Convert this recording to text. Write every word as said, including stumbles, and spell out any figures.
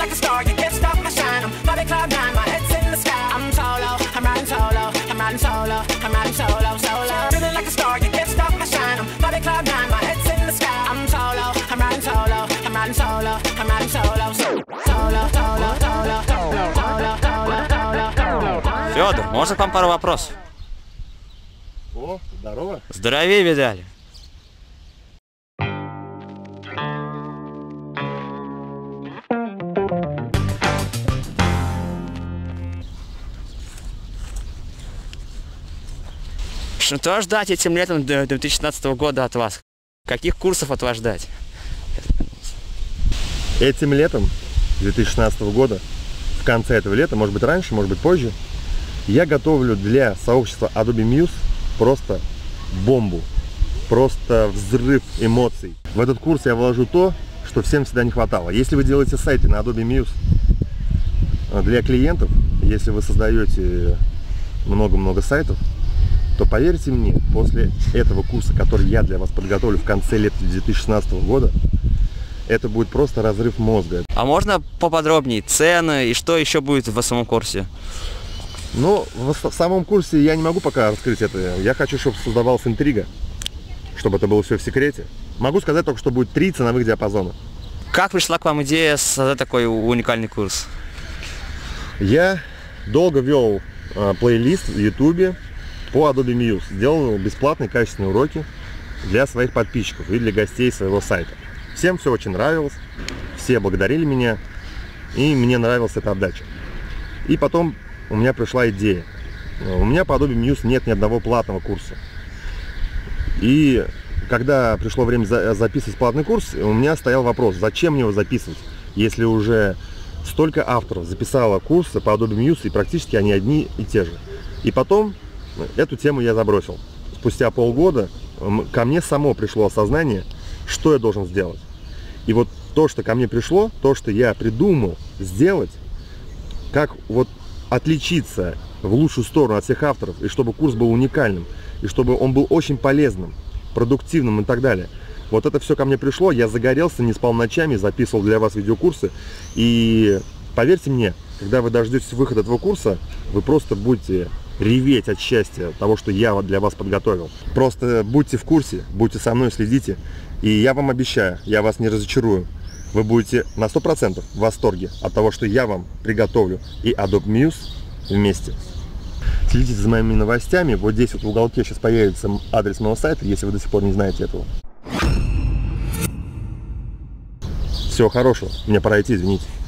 like a star, you can't stop my shine. I'm body cloud nine, my head's in the sky. I'm solo, I'm riding solo, I'm riding solo, I'm riding solo, solo. Feeling like a star, you can't stop my shine. I'm body cloud nine, my head's in the sky. I'm solo, I'm riding solo, I'm riding solo, I'm riding solo, solo, solo, solo, solo, solo, solo, solo, solo. Федор, можно к вам пару вопросов? О, здорово. Здоровее видали. Что ждать этим летом две тысячи шестнадцатого года от вас? Каких курсов от вас ждать? Этим летом две тысячи шестнадцатого года, в конце этого лета, может быть раньше, может быть позже, я готовлю для сообщества Adobe Muse просто бомбу, просто взрыв эмоций. В этот курс я вложу то, что всем всегда не хватало. Если вы делаете сайты на Adobe Muse для клиентов, если вы создаете много-много сайтов, то поверьте мне, после этого курса, который я для вас подготовлю в конце лета две тысячи шестнадцатого года, это будет просто разрыв мозга. А можно поподробнее цены и что еще будет в самом курсе? Ну, в самом курсе я не могу пока раскрыть это. Я хочу, чтобы создавалась интрига, чтобы это было все в секрете. Могу сказать только, что будет три ценовых диапазона. Как пришла к вам идея создать такой уникальный курс? Я долго вел а, плейлист в YouTube по Adobe Muse. Делал бесплатные качественные уроки для своих подписчиков и для гостей своего сайта. Всем все очень нравилось, все благодарили меня, и мне нравилась эта отдача. И потом у меня пришла идея. У меня по Adobe Muse нет ни одного платного курса. И когда пришло время за записывать платный курс, у меня стоял вопрос, зачем мне его записывать, если уже столько авторов записало курсы по Adobe Muse, и практически они одни и те же. И потом эту тему я забросил. Спустя полгода ко мне само пришло осознание, что я должен сделать. И вот то, что ко мне пришло, то, что я придумал сделать, как вот отличиться в лучшую сторону от всех авторов, и чтобы курс был уникальным, и чтобы он был очень полезным, продуктивным и так далее. Вот это все ко мне пришло, я загорелся, не спал ночами, записывал для вас видеокурсы. И поверьте мне, когда вы дождетесь выхода этого курса, вы просто будете реветь от счастья того, что я для вас подготовил. Просто будьте в курсе, будьте со мной, следите. И я вам обещаю, я вас не разочарую. Вы будете на сто процентов в восторге от того, что я вам приготовлю и Adobe Muse вместе. Следите за моими новостями. Вот здесь вот в уголке сейчас появится адрес моего сайта, если вы до сих пор не знаете этого. Всего хорошего. Мне пора идти, извините.